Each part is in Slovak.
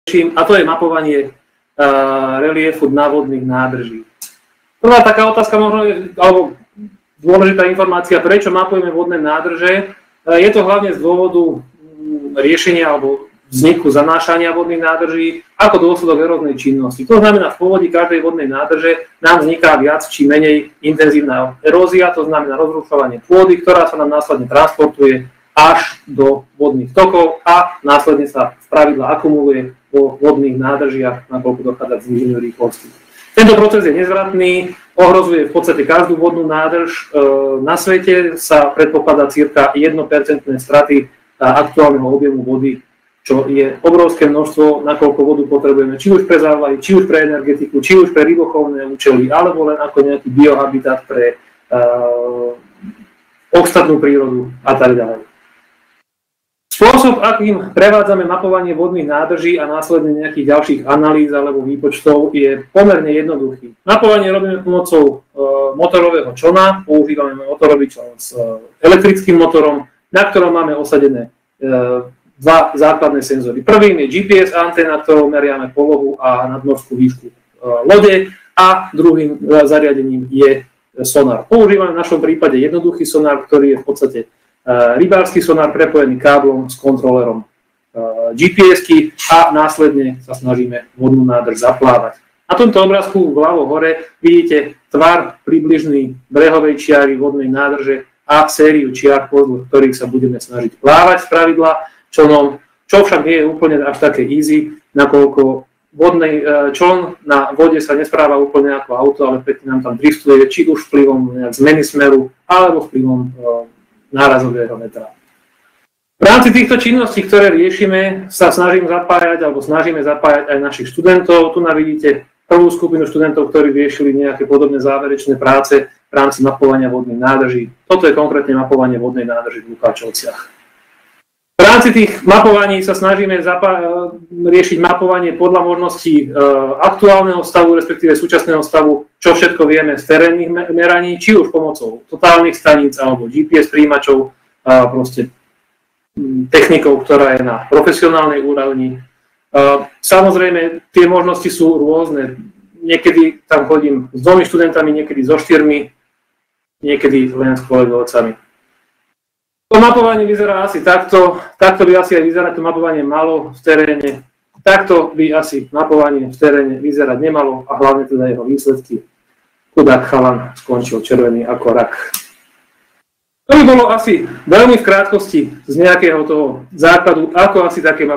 riešim, a to je mapovanie reliefu návodných nádrží. Prvá taká otázka možno je, alebo dôležitá informácia, prečo mapujeme vodné nádrže. Je to hlavne z dôvodu riešenia alebo vzniku zanášania vodných nádrží ako dôsledok eróznej činnosti. To znamená, v povodí každej vodnej nádrže nám vzniká viac či menej intenzívna erózia, to znamená rozrušovanie pôdy, ktorá sa nám následne transportuje až do vodných tokov a následne sa spravidla akumuluje vo vodných nádržiach, nakoľko dochádza k zníženiu rýchlosti. Tento proces je nezvratný, ohrozuje v podstate každú vodnú nádrž. Na svete sa predpokladá cirka 1% straty aktuálneho objemu vody, čo je obrovské množstvo, nakoľko vodu potrebujeme, či už pre závlahy, či už pre energetiku, či už pre rybochovné účely, alebo len ako nejaký biohabitat pre ostatnú prírodu a tak ďalej. Spôsob, akým prevádzame mapovanie vodných nádrží a následne nejakých ďalších analýz alebo výpočtov, je pomerne jednoduchý. Mapovanie robíme pomocou motorového člna, používame motorový čln s elektrickým motorom, na ktorom máme osadené dva základné senzory. Prvým je GPS anténa, ktorou meriame polohu a nadmorskú výšku lode, a druhým zariadením je sonár. Používame v našom prípade jednoduchý sonár, ktorý je v podstate rybársky sonár prepojený káblom s kontrolerom GPS-ky a následne sa snažíme vodnú nádrž zaplávať. Na tomto obrázku vľavo hore vidíte tvar približný brehovej čiary vodnej nádrže a sériu čiar, podľa ktorých sa budeme snažiť plávať spravidla člnom, čo však nie je úplne až také easy, nakoľko vodný čln na vode sa nespráva úplne ako auto, ale pekne nám tam driftuje, či už vplyvom zmeny smeru, alebo vplyvom nárazového vetra. V rámci týchto činností, ktoré riešime, sa snažíme zapájať aj našich študentov. Tu vidíte prvú skupinu študentov, ktorí riešili nejaké podobné záverečné práce v rámci mapovania vodných nádrží. Toto je konkrétne mapovanie vodnej nádrži v Lukáčovciach. V rámci tých mapovaní sa snažíme riešiť mapovanie podľa možností aktuálneho stavu, respektíve súčasného stavu, čo všetko vieme z terénnych meraní, či už pomocou totálnych staníc alebo GPS príjimačov, proste technikou, ktorá je na profesionálnej úrovni. Samozrejme, tie možnosti sú rôzne. Niekedy tam chodím s 2 študentami, niekedy so 4, niekedy len s kolegovcami. To mapovanie vyzerá asi takto by asi aj vyzerať to mapovanie malo v teréne, takto by asi mapovanie v teréne vyzerať nemalo a hlavne teda jeho výsledky. Chudák chalan skončil červený ako rak. To by bolo asi veľmi v krátkosti z nejakého toho základu, ako asi také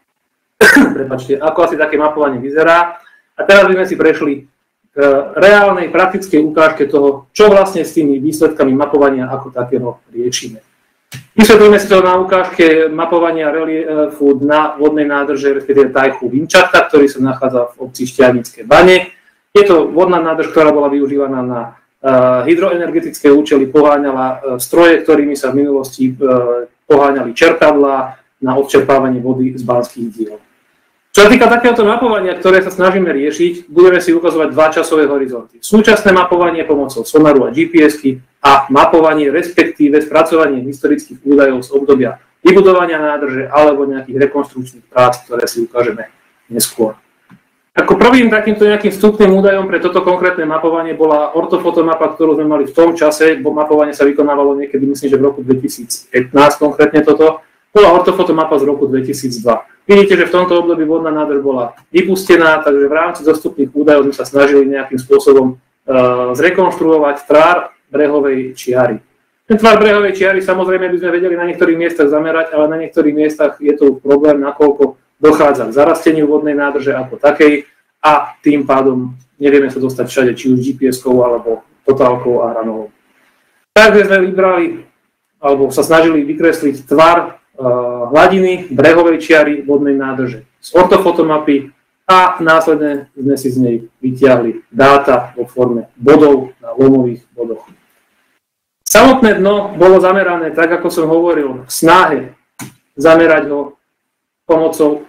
mapovanie vyzerá. A teraz by sme si prešli k reálnej praktickej ukážke toho, čo vlastne s tými výsledkami mapovania ako takého riešime. Vysvetlíme si to na ukážke mapovania reliefu na vodnej nádrže, respektíve tajchu Vinčata, ktorý sa nachádza v obci Štiavnické Bane. Je to vodná nádrž, ktorá bola využívaná na hydroenergetické účely, poháňala stroje, ktorými sa v minulosti poháňali čerpadlá na odčerpávanie vody z banských diel. Čo sa týka takéhoto mapovania, ktoré sa snažíme riešiť, budeme si ukazovať 2 časové horizonty. Súčasné mapovanie pomocou sonaru a GPS-ky a mapovanie, respektíve spracovanie historických údajov z obdobia vybudovania nádrže alebo nejakých rekonštrukčných prác, ktoré si ukážeme neskôr. Ako prvým takýmto nejakým vstupným údajom pre toto konkrétne mapovanie bola ortofotomapa, ktorú sme mali v tom čase, bo mapovanie sa vykonávalo niekedy, myslím, že v roku 2015 konkrétne toto, bola ortofotomapa z roku 2002. Vidíte, že v tomto období vodná nádrž bola vypustená, takže v rámci dostupných údajov sme sa snažili nejakým spôsobom zrekonštruovať tvár brehovej čiary. Ten tvar brehovej čiary samozrejme by sme vedeli na niektorých miestach zamerať, ale na niektorých miestach je to problém, nakoľko dochádza k zarasteniu vodnej nádrže ako takej a tým pádom nevieme sa dostať všade, či už GPS-kou alebo totálkou a hranovou. Takže sme vybrali, alebo sa snažili vykresliť tvar hladiny brehovej čiary vodnej nádrže z ortofotomapy a následne sme si z nej vytiahli dáta vo forme bodov na lomových bodoch. Samotné dno bolo zamerané, tak ako som hovoril, v snahe zamerať ho pomocou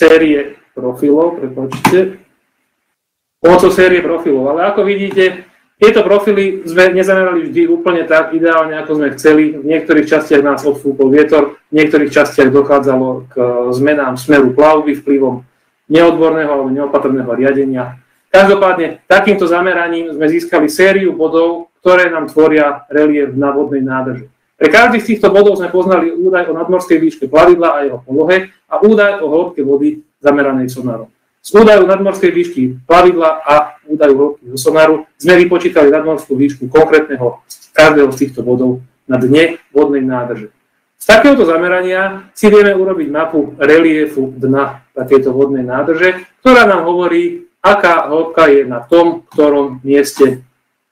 série profilov, ale ako vidíte, Tieto profily sme nezamerali vždy úplne tak ideálne, ako sme chceli. V niektorých častiach nás odfúkol vietor, v niektorých častiach dochádzalo k zmenám smeru plavby vplyvom neodborného alebo neopatrného riadenia. Každopádne, takýmto zameraním sme získali sériu bodov, ktoré nám tvoria relief na vodnej nádrži. Pre každý z týchto bodov sme poznali údaj o nadmorskej výške plavidla a jeho polohe a údaj o hĺbke vody zameranej sonárom. Z údaju nadmorskej výšky plavidla a údaju hĺbky zo sonáru sme vypočítali nadmorskú výšku konkrétneho každého z týchto bodov na dne vodnej nádrže. Z takéhoto zamerania si vieme urobiť mapu reliefu dna takejto vodnej nádrže, ktorá nám hovorí, aká hĺbka je na tom, ktorom mieste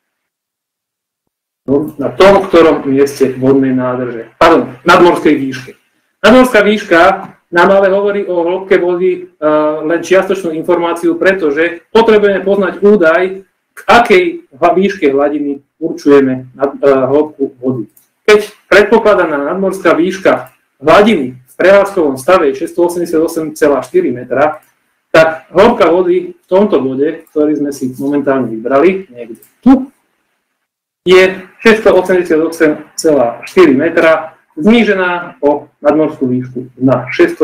vodnej nádrže. Nadmorskej výške. Nadmorská výška nám ale hovorí o hĺbke vody len čiastočnú informáciu, pretože potrebujeme poznať údaj, k akej výške hladiny určujeme hĺbku vody. Keď predpokladaná nadmorská výška hladiny v prevádzkovom stave je 688,4 metra, tak hĺbka vody v tomto bode, ktorý sme si momentálne vybrali, niekde tu, je 688,4 metra, znížená o nadmorskú výšku na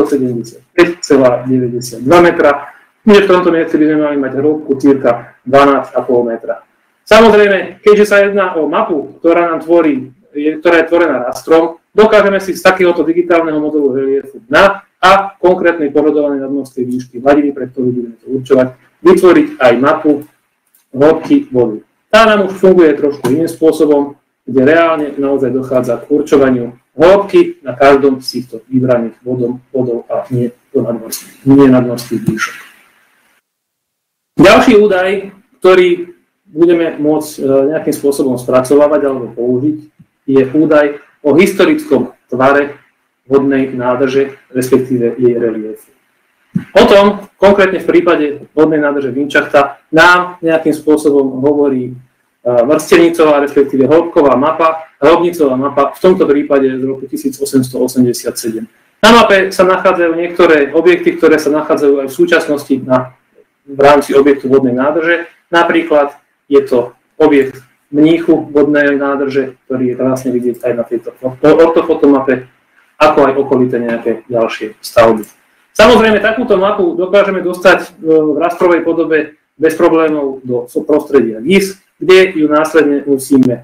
675,92 metra, kde v tomto mieste by sme mali mať hĺbku cirka 12,5 metra. Samozrejme, keďže sa jedná o mapu, ktorá je tvorená rastrom, dokážeme si z takéhoto digitálneho modelu reliefu dna a konkrétnej porodovanej nadmorskej výšky hladiny, pre ktorú budeme to určovať, vytvoriť aj mapu hĺbky vody. Tá nám už funguje trošku iným spôsobom, kde reálne naozaj dochádza k určovaniu hĺbky na každom z týchto vybraných bodov a nie nadmorských výšok. Ďalší údaj, ktorý budeme môcť nejakým spôsobom spracovávať alebo použiť, je údaj o historickom tvare vodnej nádrže, respektíve jej reliefu. O tom, konkrétne v prípade vodnej nádrže Vinčachta, nám nejakým spôsobom hovorí vrstenicová, respektíve hĺbková mapa, hrobnicová mapa, v tomto prípade z roku 1887. Na mape sa nachádzajú niektoré objekty, ktoré sa nachádzajú aj v súčasnosti v rámci objektu vodnej nádrže. Napríklad je to objekt Mníchu vodnej nádrže, ktorý je krásne vidieť aj na tejto ortofotomape, ako aj okolité nejaké ďalšie stavby. Samozrejme, takúto mapu dokážeme dostať v rastrovej podobe bez problémov do prostredia GIS, kde ju následne musíme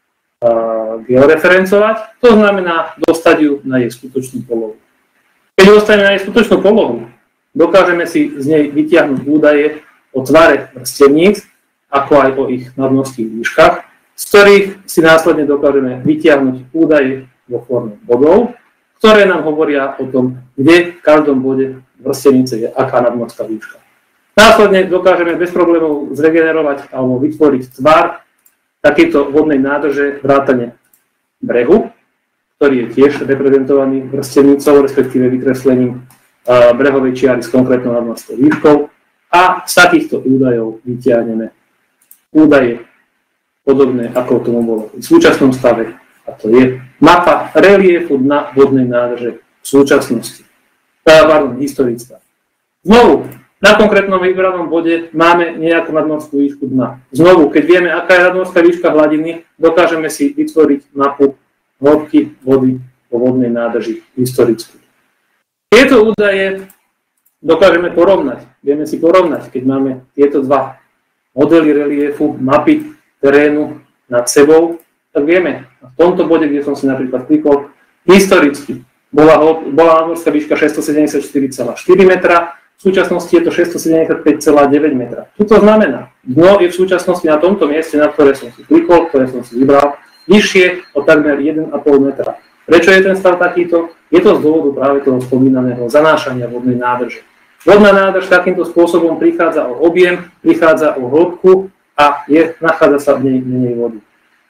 georeferencovať, to znamená dostať ju na jej skutočnú polohu. Keď dostaneme na jej skutočnú polohu, dokážeme si z nej vytiahnuť údaje o tvare vrstevníc, ako aj o ich nadmorských výškach, z ktorých si následne dokážeme vytiahnuť údaje vo forme bodov, ktoré nám hovoria o tom, kde v každom bode vrstevnice je aká nadmorská výška. Následne dokážeme bez problémov zregenerovať alebo vytvoriť tvar takéto vodnej nádrže vrátane brehu, ktorý je tiež reprezentovaný vrstevnicou, respektíve vykreslením brehovej čiary s konkrétnou nadmorskou výškou, a z takýchto údajov vytiahneme údaje podobné, ako tomu bolo v súčasnom stave, a to je mapa reliefu dna vodnej nádrže v súčasnosti. Historická. Znovu, na konkrétnom vybranom bode máme nejakú nadmorskú výšku dna. Znovu, keď vieme, aká je nadmorská výška hladiny, dokážeme si vytvoriť mapu hĺbky vody po vodnej nádrži historickú. Tieto údaje dokážeme porovnať. Vieme si porovnať, keď máme tieto dva modely reliefu, mapy terénu nad sebou, tak vieme, v tomto bode, kde som si napríklad klikol, historicky bola nadmorská výška 674,4 metra, v súčasnosti je to 675,9 metra. Čo to znamená? Dno je v súčasnosti na tomto mieste, na ktoré som si klikol, ktoré som si vybral, vyššie o takmer 1,5 metra. Prečo je ten stav takýto? Je to z dôvodu práve toho spomínaného zanášania vodnej nádrže. Vodná nádrž takýmto spôsobom prichádza o objem, prichádza o hĺbku a nachádza sa v nej menej vody.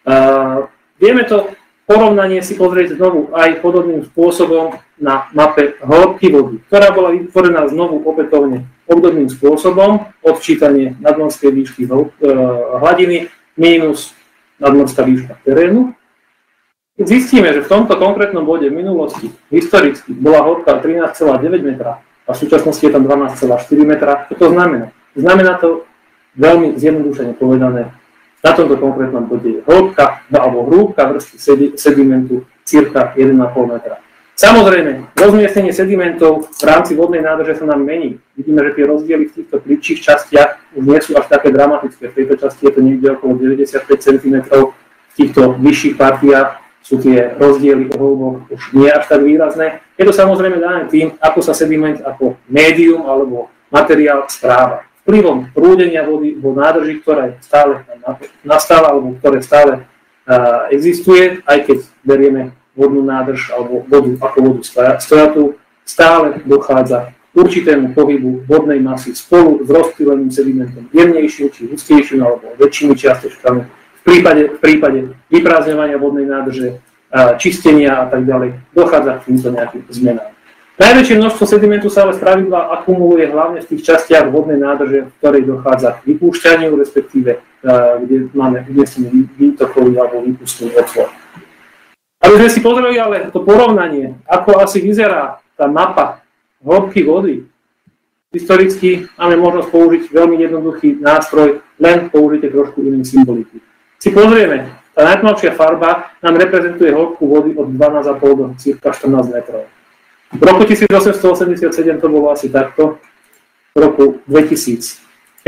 Vieme to porovnanie si pozrieť znovu aj podobným spôsobom na mape hĺbky vody, ktorá bola vytvorená znovu opätovne obdobným spôsobom, odčítanie nadmorskej výšky hladiny minus nadmorská výška terénu. Keď zistíme, že v tomto konkrétnom bode v minulosti historicky bola hĺbka 13,9 metra a v súčasnosti je tam 12,4 metra, čo to znamená? Znamená to veľmi zjednodušene povedané, v Na tomto konkrétnom bode je hĺbka alebo hrúbka vrstvy sedimentu cirka 1,5 metra. Samozrejme, rozmiestnenie sedimentov v rámci vodnej nádrže sa nám mení. Vidíme, že tie rozdiely v týchto plitších častiach už nie sú až také dramatické. V tejto časti je to niekde okolo 95 cm, v týchto vyšších partiách sú tie rozdiely hĺbok už nie až tak výrazné. Je to samozrejme dané tým, ako sa sediment ako médium alebo materiál správa. Vplyvom prúdenia vody vo nádrži, ktorá je stále nastáva alebo ktoré stále existuje, aj keď berieme vodnú nádrž alebo vodu ako vodu stojatú, stále dochádza k určitému pohybu vodnej masy spolu s rozptýleným sedimentom jemnejším či hustejším alebo väčšími čiastočkami. V prípade vyprázdňovania vodnej nádrže, čistenia a tak ďalej, dochádza k týmto nejakým zmenám. Najväčšie množstvo sedimentu sa ale spravidla akumuluje hlavne v tých častiach vodnej nádrže, v ktorej dochádza k vypúšťaniu, respektíve kde máme umiestnený výtokový alebo výpustný otvor. Aby sme si pozreli ale to porovnanie, ako asi vyzerá tá mapa hĺbky vody, historicky máme možnosť použiť veľmi jednoduchý nástroj, len použite trošku inej symboliky. Si pozrieme, tá najtmavšia farba nám reprezentuje hĺbku vody od 12,5 do cirka 14 metrov. V roku 1887 to bolo asi takto, v roku 2015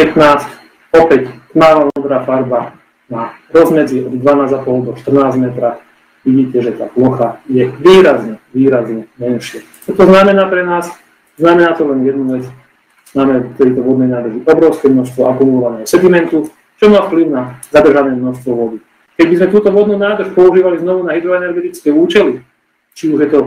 opäť tmavá modrá farba má rozmedzie od 12,5 do 14 metra. Vidíte, že tá plocha je výrazne menšia. Čo to znamená pre nás? Znamená to len jednu vec. Máme v tejto vodnej nádrži obrovské množstvo akumulovaného sedimentu, čo má vplyv na zadržané množstvo vody. Keď by sme túto vodnú nádrž používali znovu na hydroenergetické účely, či už je to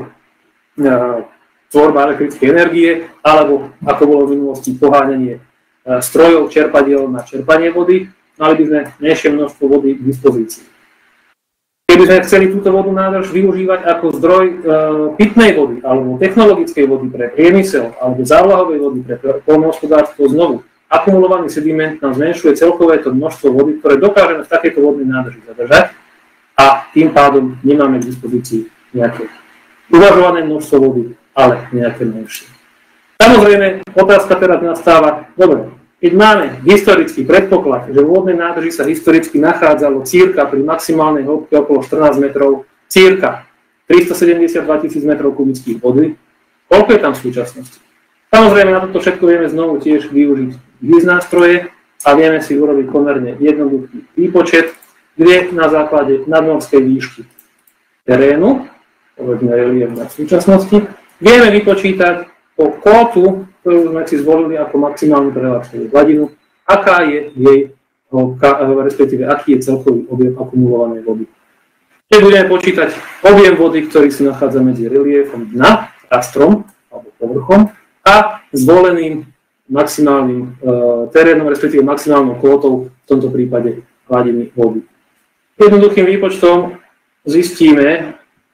tvorba elektrickej energie, alebo ako bolo v minulosti poháňanie strojov, čerpadiel na čerpanie vody, mali by sme menšie množstvo vody k dispozícii. Keby sme chceli túto vodnú nádrž využívať ako zdroj pitnej vody alebo technologickej vody pre priemysel alebo závlahovej vody pre poľnohospodárstvo znovu, akumulovaný sediment nám zmenšuje celkové to množstvo vody, ktoré dokážeme v takejto vodnej nádrži zadržať a tým pádom nemáme k dispozícii nejaké uvažované množstvo vody, ale nejaké menšie. Samozrejme, otázka teraz nastáva, dobre, keď máme historický predpoklad, že v vodnej nádrži sa historicky nachádzalo cirka pri maximálnej hĺbke okolo 14 metrov, cirka 372 000 metrov kubických vody, koľko je tam v súčasnosti? Samozrejme, na toto všetko vieme znovu tiež využiť nástroje a vieme si urobiť pomerne jednoduchý výpočet, kde na základe nadmorskej výšky terénu, povedzme relief na súčasnosti, vieme vypočítať po kótu, ktorú sme si zvolili ako maximálnu prevádzkovú hladinu, aká je jej hĺbka, respektíve aký je celkový objem akumulovanej vody. Keď budeme počítať objem vody, ktorý sa nachádza medzi reliefom dna, rastrom alebo povrchom a zvoleným maximálnym terénom, respektíve maximálnou kvótou, v tomto prípade hladiny vody. Jednoduchým výpočtom zistíme,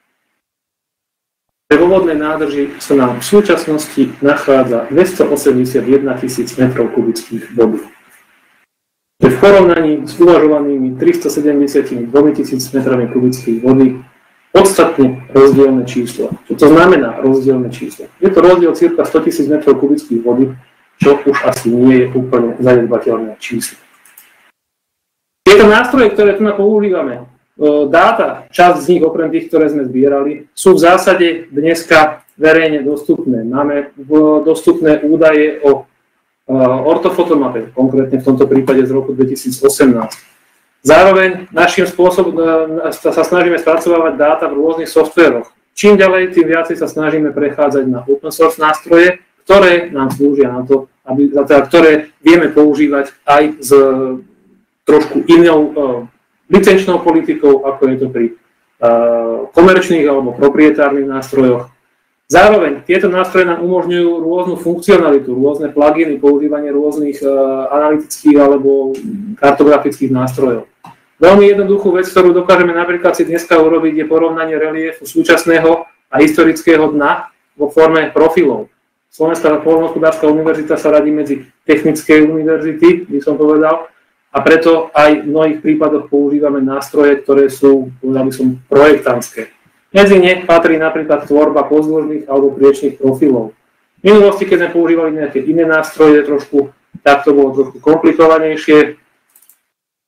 že vo vodnej nádrži sa nám v súčasnosti nachádza 281 000 metrov kubických vody. V porovnaní s uvažovanými 372 000 metrami kubických vody podstatne rozdielne číslo. Čo to znamená rozdielne číslo? Je to rozdiel cirka 100 000 metrov kubických vody, čo už asi nie je úplne zanedbateľné číslo. Tieto nástroje, ktoré tu používame, dáta, časť z nich okrem tých, ktoré sme zbierali, sú v zásade dneska verejne dostupné. Máme dostupné údaje o ortofotomape, konkrétne v tomto prípade z roku 2018. Zároveň našim spôsobom sa snažíme spracovávať dáta v rôznych softvéroch. Čím ďalej, tým viacej sa snažíme prechádzať na open source nástroje, ktoré nám slúžia na to, ktoré vieme používať aj s trošku inou licenčnou politikou, ako je to pri komerčných alebo proprietárnych nástrojoch. Zároveň tieto nástroje nám umožňujú rôznu funkcionalitu, rôzne pluginy, používanie rôznych analytických alebo kartografických nástrojov. Veľmi jednoduchú vec, ktorú dokážeme napríklad si dneska urobiť, je porovnanie reliefu súčasného a historického dna vo forme profilov. Slovenská poľnohospodárska univerzita sa radí medzi technické univerzity, by som povedal, a preto aj v mnohých prípadoch používame nástroje, ktoré sú, povedal by som, projektantské. Medzi ne patrí napríklad tvorba pozdĺžnych alebo priečných profilov. V minulosti, keď sme používali nejaké iné nástroje, tak to bolo trošku komplikovanejšie.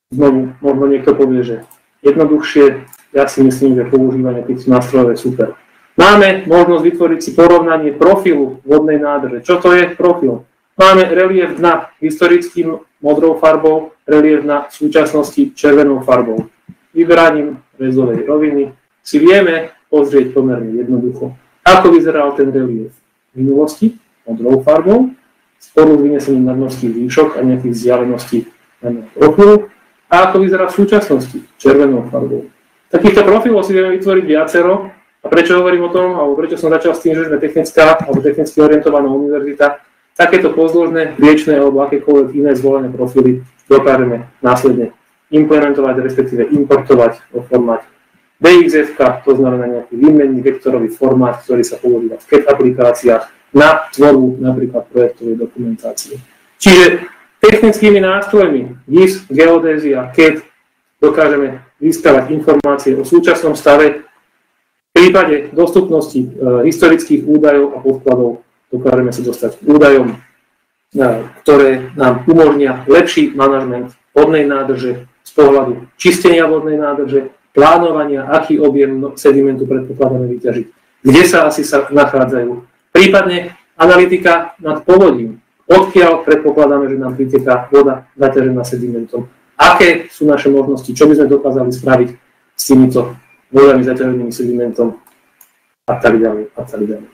Znovu, možno niekto povie, že jednoduchšie, ja si myslím, že používanie týchto nástrojov je super. Máme možnosť vytvoriť si porovnanie profilu vodnej nádrže. Čo to je profil? Máme relief dna historickým modrou farbou, relief na súčasnosti červenou farbou. Vyberaním rezovej roviny si vieme pozrieť pomerne jednoducho, ako vyzeral ten relief v minulosti modrou farbou, spolu s vynesením nadmorských výšok a nejakých vzdialeností na profilu, a ako vyzerá v súčasnosti červenou farbou. Takýchto profilov si vieme vytvoriť viacero. A prečo hovorím o tom, alebo prečo som začal s tým, že sme technická alebo technicky orientovaná univerzita, takéto pozdĺžne, riečne alebo akékoľvek iné zvolené profily dokážeme následne implementovať, respektíve importovať vo formáte DXF, to znamená nejaký výmenný vektorový formát, ktorý sa používa v CAD aplikáciách na tvorbu napríklad projektovej dokumentácie. Čiže technickými nástrojmi GIS, geodézia, CAD dokážeme získavať informácie o súčasnom stave. V prípade dostupnosti historických údajov a podkladov dokážeme sa dostať k údajom, ktoré nám umožnia lepší manažment vodnej nádrže z pohľadu čistenia vodnej nádrže, plánovania, aký objem sedimentu predpokladáme vyťažiť, kde sa asi nachádzajú, prípadne analytika nad povodím, odkiaľ predpokladáme, že nám priteká voda zaťažená sedimentom, aké sú naše možnosti, čo by sme dokázali spraviť s týmito vodami zaťaženými sedimentom a tak ďalej a tak ďalej.